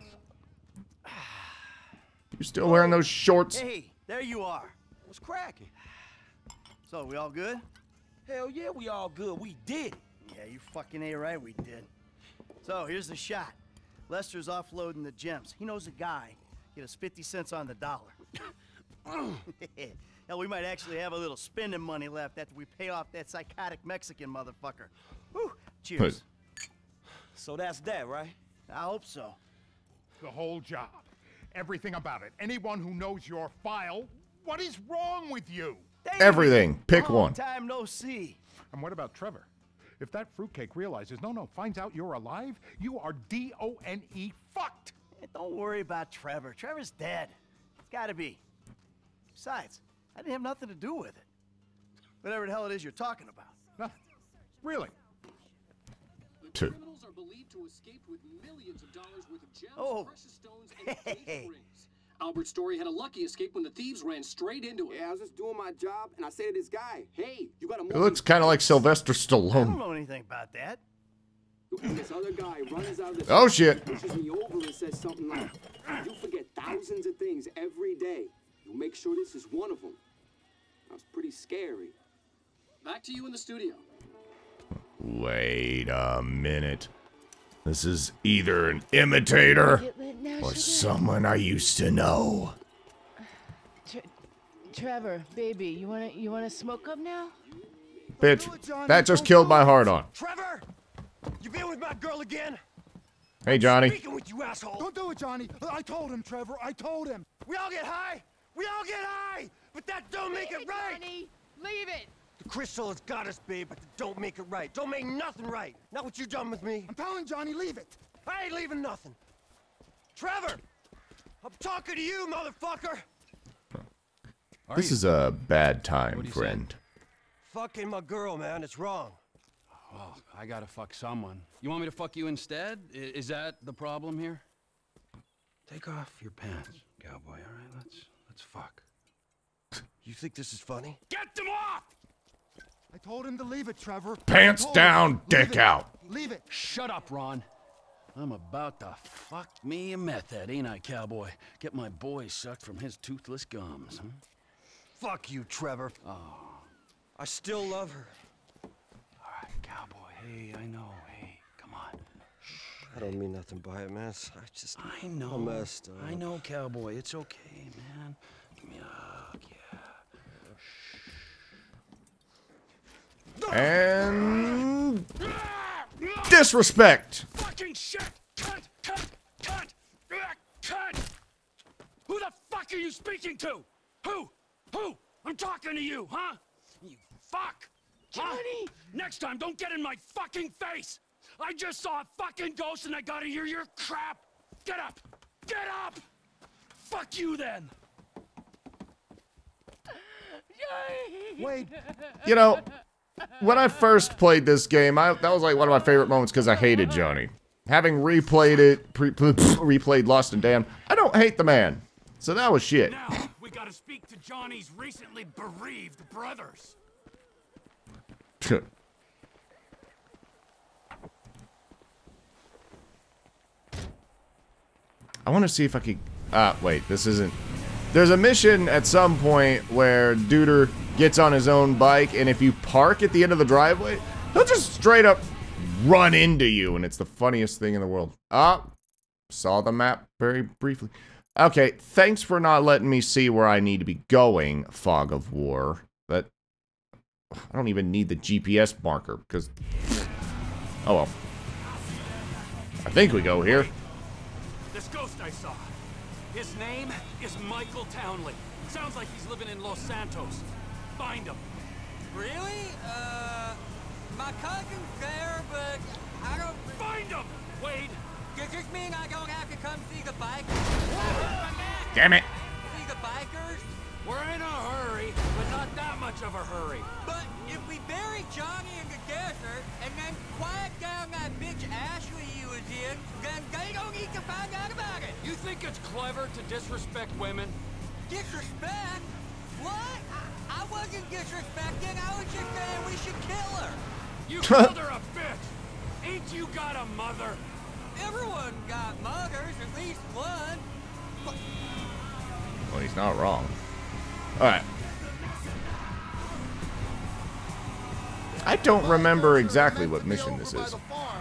You still wearing those shorts? Hey, there you are. What's cracking? So, we all good? Hell yeah, we all good. We did. Yeah, you fucking ain't right, we did. So, here's the shot. Lester's offloading the gems. He knows a guy. Get us fifty cents on the dollar. Hell, we might actually have a little spending money left after we pay off that psychotic Mexican motherfucker. Whew. Cheers. So that's that, right? I hope so. The whole job. Everything about it. Anyone who knows your file, what is wrong with you? Everything. Pick Long one. time no see. And what about Trevor? If that fruitcake realizes, no, no, finds out you're alive, you are D O N E fucked. Hey, don't worry about Trevor. Trevor's dead. It's gotta be. Besides, I didn't have nothing to do with it. Whatever the hell it is you're talking about. Nothing. Really? Two. Criminals are believed to escape with millions of dollars worth of gems, Oh. precious stones, and engagement rings. Albert's story had a lucky escape when the thieves ran straight into it. Yeah, I was just doing my job, and I say to this guy, "Hey, you got a." It looks kind of like Sylvester I don't Stallone. know anything about that. And this other guy runs out of the Oh, shit. pushes me over and says something like, "You forget thousands of things every day. You make sure this is one of them." That was pretty scary. Back to you in the studio. Wait a minute. This is either an imitator or someone I used to know. Tre Trevor, baby, you wanna you wanna smoke up now? Bitch, that just killed my heart on. Trevor, you been with my girl again? Hey, Johnny. Speaking with you, asshole. Don't do it, Johnny. I told him, Trevor. I told him. We all get high. We all get high. But that don't make it right. Johnny, leave it. The crystal has got us, babe, but don't make it right. Don't make nothing right. Not what you done with me. I'm telling Johnny, leave it. I ain't leaving nothing. Trevor, I'm talking to you, motherfucker. This is a bad time, friend. Fucking my girl, man. It's wrong. Well, I gotta fuck someone. You want me to fuck you instead? I is that the problem here? Take off your pants, cowboy, all right? Let's, let's fuck. You think this is funny? Get them off! I told him to leave it, Trevor. Pants I told down, him. dick Leave it. out. Leave it. Shut up, Ron. I'm about to fuck me a meth head, ain't I, cowboy? Get my boy sucked from his toothless gums, huh? Fuck you, Trevor. Oh. I still love her. All right, cowboy. Hey, I know. Hey, come on. I don't mean nothing by it, man. I just... I know. I'm messed up. I know, cowboy. It's okay, man. Give me a hug, yeah. And disrespect. Fucking shit! Cut! Cut! Cut! Cut! Who the fuck are you speaking to? Who? Who? I'm talking to you, huh? You fuck! Johnny! Huh? Next time, don't get in my fucking face! I just saw a fucking ghost and I gotta hear your crap! Get up! Get up! Fuck you then! Wait. You know, when I first played this game, I, that was like one of my favorite moments because I hated Johnny. Having replayed it, pre replayed Lost and Damned, I don't hate the man. So that was shit. Now, we gotta speak to Johnny's recently bereaved brothers. I want to see if I could... Uh, wait, this isn't... There's a mission at some point where Duder gets on his own bike, and if you park at the end of the driveway, he'll just straight up run into you, and it's the funniest thing in the world. Ah, saw the map very briefly. Okay, thanks for not letting me see where I need to be going, Fog of War. That I don't even need the G P S marker, because... Oh well. I think we go here. This ghost I saw. His name is Michael Townley. Sounds like he's living in Los Santos. Find him. Really? Uh, my cousin's there, but I don't... Find him! Wade! Does this mean I don't have to come see the bikers? Damn it! See the bikers? We're in a hurry, but not that much of a hurry. But if we bury Johnny in the desert and then quiet down that bitch Ashley you was in, then they don't need to find out about it. You think it's clever to disrespect women? Disrespect? What? I, I wasn't disrespecting. I was just saying we should kill her. You called her a bitch. Ain't you got a mother? Everyone got mothers, at least one. Well, he's not wrong. Alright. I don't remember exactly what mission this is.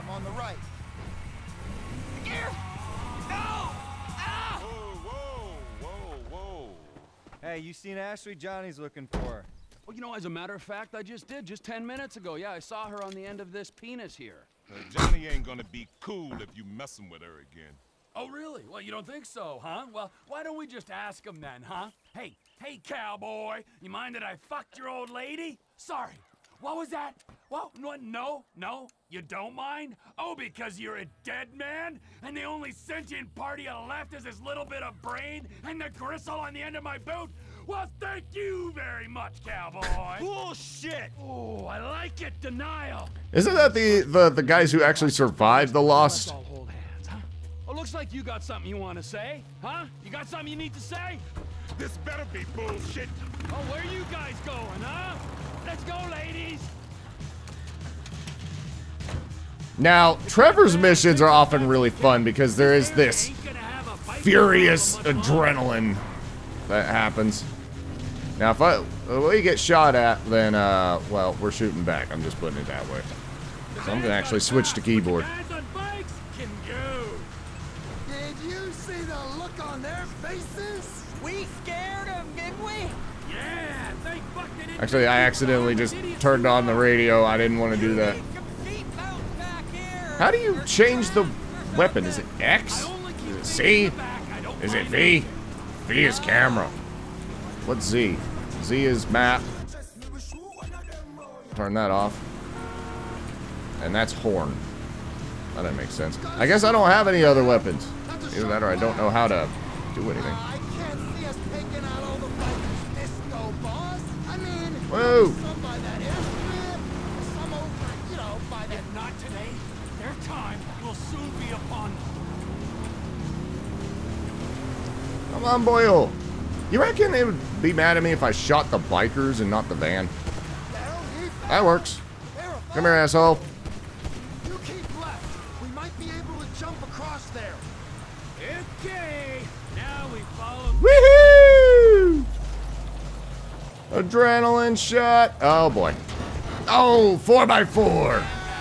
Hey, you seen Ashley? Johnny's looking for her. Well, you know, as a matter of fact, I just did, just ten minutes ago. Yeah, I saw her on the end of this penis here. Uh, Johnny ain't gonna be cool if you messing with her again. Oh, really? Well, you don't think so, huh? Well, why don't we just ask him then, huh? Hey, hey, cowboy, you mind that I fucked your old lady? Sorry. What was that? Well, no, no, no, you don't mind? Oh, because you're a dead man? And the only sentient part you left is this little bit of brain and the gristle on the end of my boot? Well, thank you very much, cowboy. Bullshit! Oh, I like it, denial. Isn't that the, the, the guys who actually survived the Lost? Let's all hold hands, huh? Well, looks like you got something you want to say, huh? You got something you need to say? This better be bullshit. Oh, where you guys going, huh? Let's go, ladies. Now, Trevor's missions are often really fun because there is this furious adrenaline that happens. Now, if I, if we get shot at, then, uh, well, we're shooting back. I'm just putting it that way. So I'm going to actually switch to keyboard. Did you see the look on their faces? We scared them, didn't we? Yeah, thank fuck they didn't. Actually, I accidentally just turned on the radio. I didn't want to do that. How do you change the weapon? Is it X? Is it C? Is it V? V is camera. What's Z? Z is map. Turn that off. And that's horn. That doesn't make sense. I guess I don't have any other weapons. Either that or I don't know how to do anything. Whoa! If not today, their time will soon be upon them. Come on, Boyle. You reckon they would be mad at me if I shot the bikers and not the van? That works. Come here, asshole. You keep left. We might be able to jump across there. Okay, now we follow. Woohoo! Adrenaline shot. Oh boy. Oh, four by four.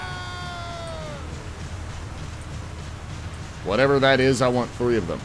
Whatever that is, I want three of them.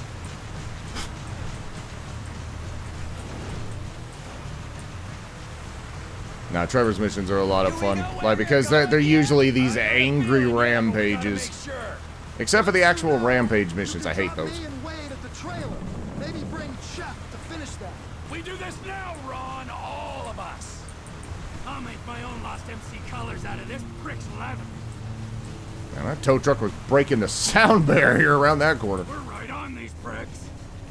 Now, Trevor's missions are a lot of fun, like because they're, they're usually these angry rampages. Except for the actual rampage missions, I hate those. Maybe bring Chef to finish that. We do this now, Ron, all of us. I'll make my own Lost M C colors out of this prick's leather. Man, that tow truck was breaking the sound barrier around that corner. We're right on these pricks.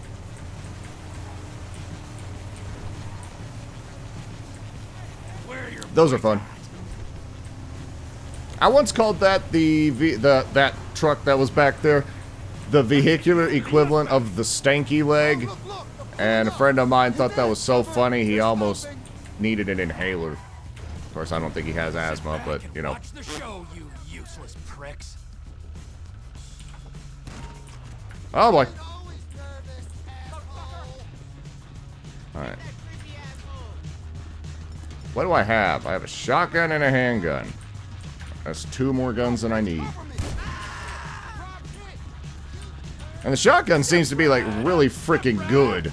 Those are fun. I once called that the, the the that truck that was back there the vehicular equivalent of the stanky leg, and a friend of mine thought that was so funny he almost needed an inhaler. Of course, I don't think he has asthma, but you know. Watch the show, you useless pricks. Oh boy. All right. What do I have? I have a shotgun and a handgun. That's two more guns than I need. And the shotgun seems to be like really freaking good.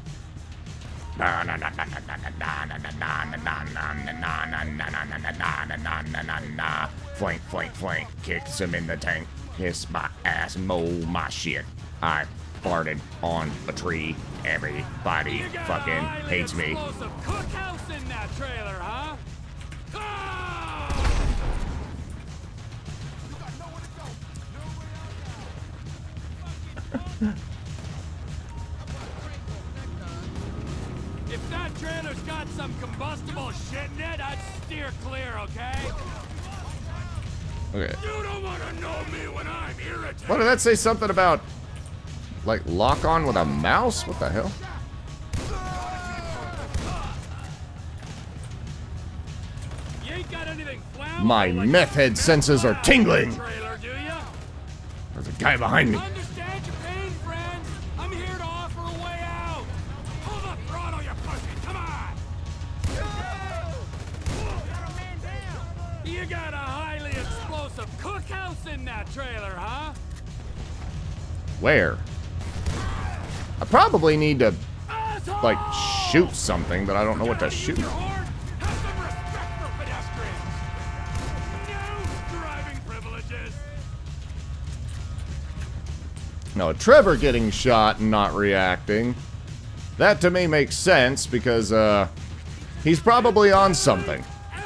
Flank, flank, flank. Kicks him in the tank. Kiss my ass, mow my shit. I farted on a tree. Everybody fucking hates me. Cookhouse in that trailer, huh? If that trailer's got some combustible shit in it, I'd steer clear, okay? Okay. You don't want to know me when I'm irritated. What did that say? Something about like lock on with a mouse? What the hell? You ain't got anything My meth head senses are tingling. trailer, do ya? There's a guy behind me. Understand your pain, friends. I'm here to offer a way out. Pull the throttle, you pussy. Come on. You got a highly explosive cookhouse in that trailer, huh? Where? I probably need to like shoot something, but I don't know what to shoot. No, Trevor getting shot and not reacting. That to me makes sense because uh, he's probably on something.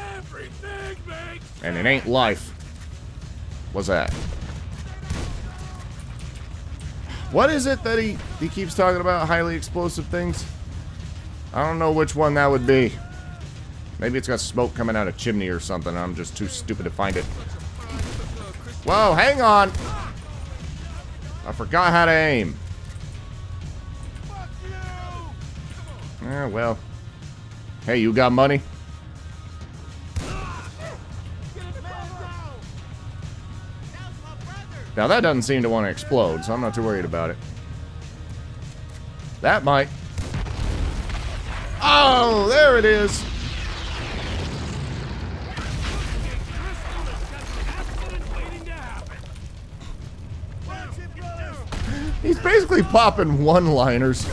And it ain't life. What's that? What is it that he, he keeps talking about? Highly explosive things? I don't know which one that would be. Maybe it's got smoke coming out of a chimney or something. I'm just too stupid to find it. Whoa, hang on! I forgot how to aim. Eh, well. Hey, you got money? Now that doesn't seem to want to explode, so I'm not too worried about it. That might. Oh, there it is. He's basically popping one-liners.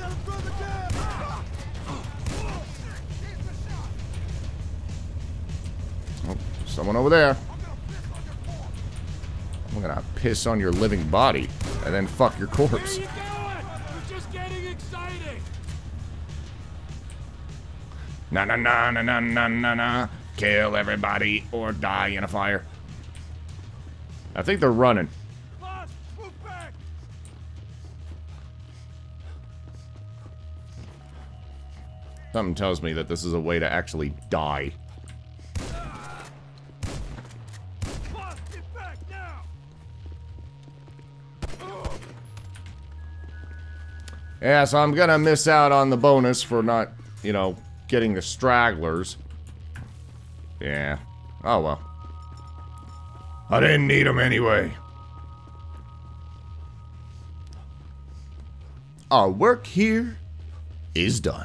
Oh, someone over there. I'm gonna piss on your living body and then fuck your corpse. Na na na na na na na na. Kill everybody or die in a fire. I think they're running. Something tells me that this is a way to actually die. Yeah, so I'm gonna miss out on the bonus for not, you know, getting the stragglers. Yeah. Oh well. I didn't need them anyway. Our work here is done.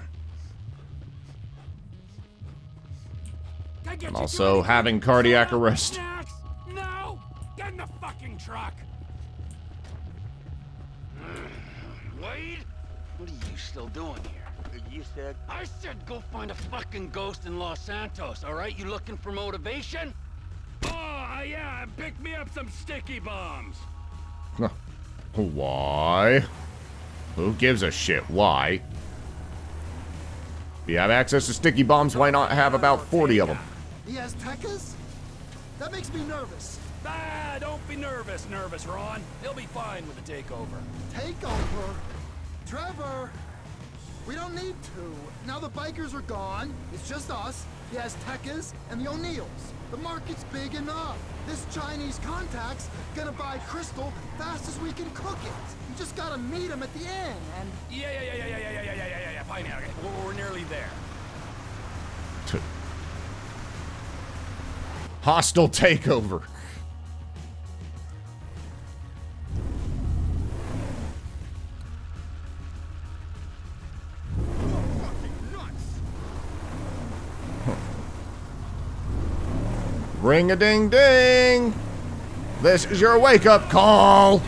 I'm also having cardiac arrest. No! Get in the fucking truck! Wade? What are you still doing here? You said... I said go find a fucking ghost in Los Santos, alright? You looking for motivation? Oh, yeah, and pick me up some sticky bombs! Why? Who gives a shit? Why? If you have access to sticky bombs, why not have about forty of them? He has Tekkas? That makes me nervous. Ah, don't be nervous, nervous, Ron. He'll be fine with the takeover. Takeover? Trevor! We don't need to. Now the bikers are gone. It's just us. He has Tekkas and the O'Neills. The market's big enough. This Chinese contact's gonna buy crystal fast as we can cook it. You just gotta meet him at the end, and... Yeah, yeah, yeah, yeah, yeah, yeah, yeah, yeah, yeah, yeah, fine, yeah, okay. We're, we're nearly there. Hostile takeover. Ring-a-ding-ding! This is your wake-up call!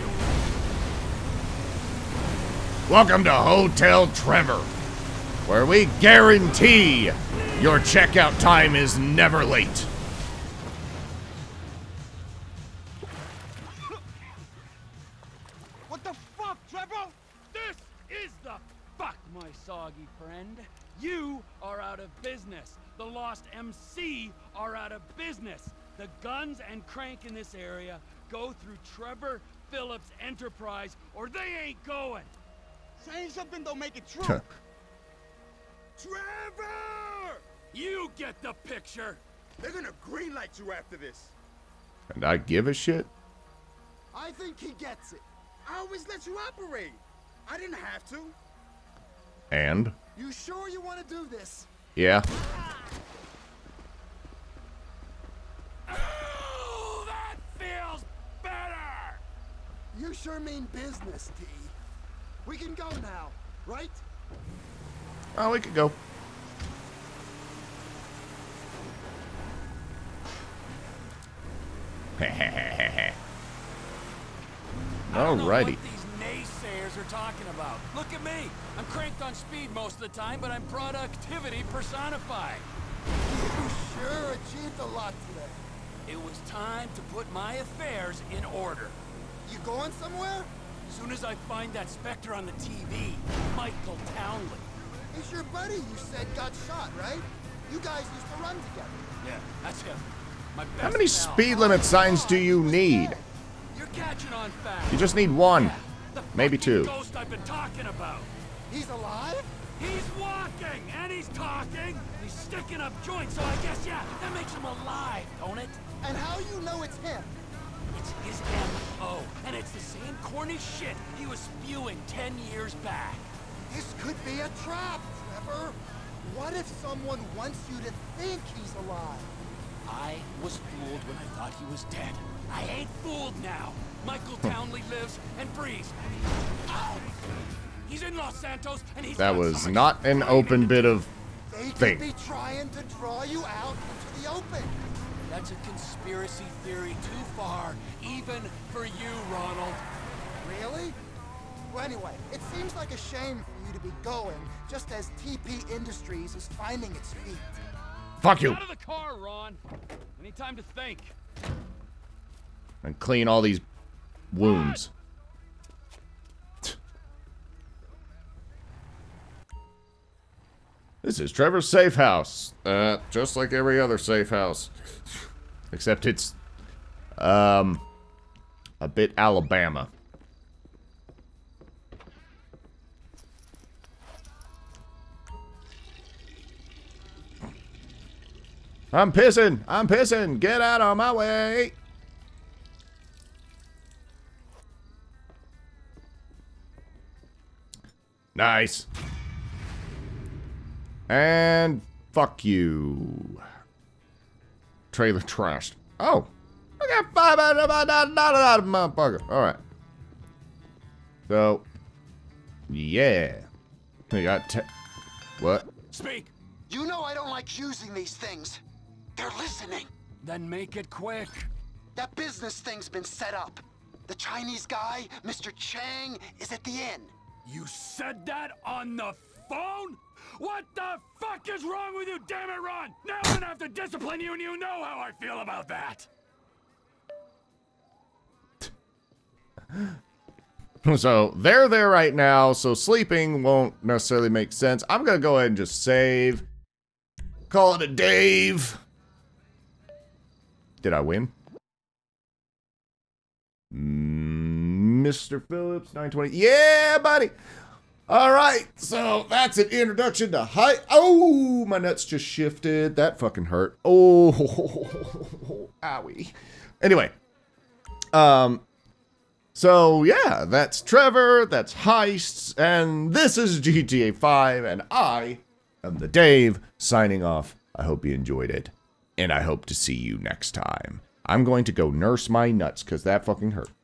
Welcome to Hotel Trevor, where we guarantee your checkout time is never late. What the fuck, Trevor? This is the fuck, my soggy friend. You are out of business. The Lost M C are out of business. The guns and crank in this area go through Trevor Phillips Enterprise, or they ain't going. Saying something don't make it true. Trevor! You get the picture. They're gonna greenlight you after this. And I give a shit? I think he gets it. I always let you operate. I didn't have to. And? You sure you want to do this? Yeah. Oh, that feels better! You sure mean business, T. We can go now, right? Oh, we could go. Alrighty. These naysayers are talking about. Look at me. I'm cranked on speed most of the time, but I'm productivity personified. You sure achieved a lot today. It was time to put my affairs in order. You going somewhere? As soon as I find that Spectre on the T V, Michael Townley. He's your buddy you said got shot, right? You guys used to run together. Yeah, that's him. My best How many pal. speed limit signs do you need? You're catching on fast. You just need one. Maybe two. Ghost I've been talking about. He's alive? He's walking and he's talking. He's sticking up joints, so I guess, yeah, that makes him alive, don't it? And how you know it's him? It's his M O, and it's the same corny shit he was spewing ten years back. This could be a trap, Trevor. What if someone wants you to think he's alive? I was fooled when I thought he was dead. I ain't fooled now. Michael Townley lives and breathes. Ow. He's in Los Santos, and he's That was not an open bit of They thing. could be trying to draw you out into the open. That's a conspiracy theory too far, even for you, Ronald. Really? Well, anyway, it seems like a shame for you to be going just as T P Industries is finding its feet. Fuck you. Out of the car, Ron. Any time to think. And clean all these wounds. This is Trevor's safe house. Uh, just like every other safe house. Except it's, um, a bit Alabama. I'm pissing! I'm pissing! Get out of my way! Nice. And fuck you. Trailer trashed. Oh. I got five out of motherfucker. Alright. So. Yeah. We got te- What? Speak. You know I don't like using these things. They're listening. Then make it quick. That business thing's been set up. The Chinese guy, Mister Chang, is at the inn. You said that on the phone? What the fuck is wrong with you, damn it, Ron? Now I'm gonna have to discipline you, and you know how I feel about that. So, they're there right now, so sleeping won't necessarily make sense. I'm gonna go ahead and just save. Call it a Dave. Did I win? Mister Phillips, nine twenty. Yeah, buddy! Alright, so that's an introduction to Heist. Oh, my nuts just shifted. That fucking hurt. Oh, owie. Anyway. Um... So, yeah, that's Trevor, that's Heists, and this is G T A five, and I am the Dave, signing off. I hope you enjoyed it, and I hope to see you next time. I'm going to go nurse my nuts, because that fucking hurt.